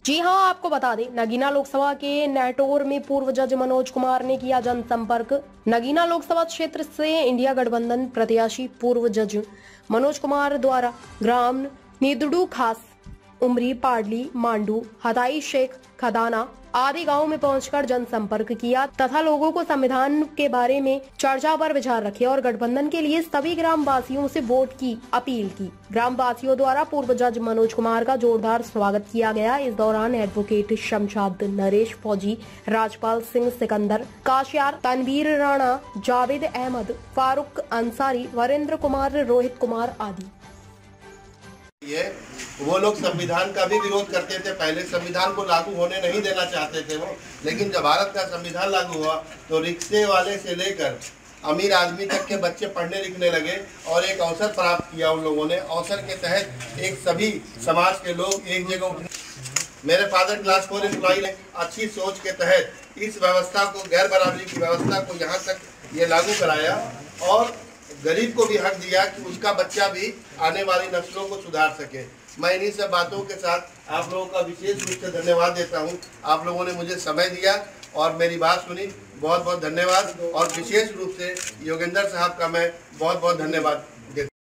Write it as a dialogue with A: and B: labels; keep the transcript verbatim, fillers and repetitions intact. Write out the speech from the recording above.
A: जी हां, आपको बता दें, नगीना लोकसभा के नेटौर में पूर्व जज मनोज कुमार ने किया जनसंपर्क। नगीना लोकसभा क्षेत्र से इंडिया गठबंधन प्रत्याशी पूर्व जज मनोज कुमार द्वारा ग्राम नीदड़ू खास, उमरी, पाडली, मांडू, हदाई शेख, खदाना आदि गांव में पहुंचकर जनसंपर्क किया तथा लोगों को संविधान के बारे में चर्चा पर विचार रखे और गठबंधन के लिए सभी ग्राम वासियों से वोट की अपील की। ग्राम वासियों द्वारा पूर्व जज मनोज कुमार का जोरदार स्वागत किया गया। इस दौरान एडवोकेट शमशाद, नरेश फौजी, राजपाल सिंह सिकंदर, काशियार, तनवीर राणा, जावेद अहमद, फारूक अंसारी, वरेंद्र कुमार, रोहित कुमार आदि।
B: ये वो लोग संविधान का भी विरोध करते थे। पहले संविधान को लागू होने नहीं देना चाहते थे वो, लेकिन जब भारत का संविधान लागू हुआ तो रिक्शे वाले से लेकर अमीर आदमी तक के बच्चे पढ़ने लिखने लगे और एक अवसर प्राप्त किया उन लोगों ने। अवसर के तहत एक सभी समाज के लोग एक जगह उठे। मेरे फादर क्लास फोर एम्प्लॉई ने अच्छी सोच के तहत इस व्यवस्था को, गैर बराबरी की व्यवस्था को यहाँ तक ये लागू कराया और गरीब को भी हक दिया कि उसका बच्चा भी आने वाली नस्लों को सुधार सके। मैं इन्हीं सब बातों के साथ आप लोगों का विशेष रूप से धन्यवाद देता हूं। आप लोगों ने मुझे समय दिया और मेरी बात सुनी, बहुत बहुत धन्यवाद। और विशेष रूप से योगेंद्र साहब का मैं बहुत बहुत धन्यवाद देता हूं।